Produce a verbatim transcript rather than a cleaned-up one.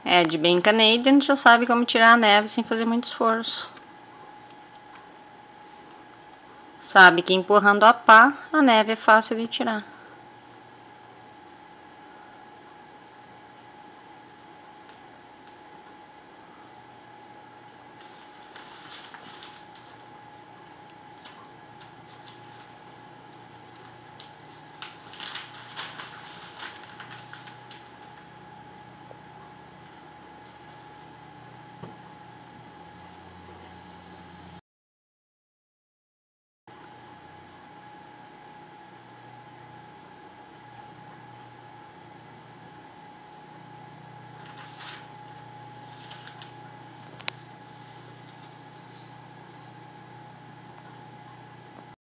é de bem Canadian, já sabe como tirar a neve sem fazer muito esforço. Sabe que empurrando a pá, a neve é fácil de tirar.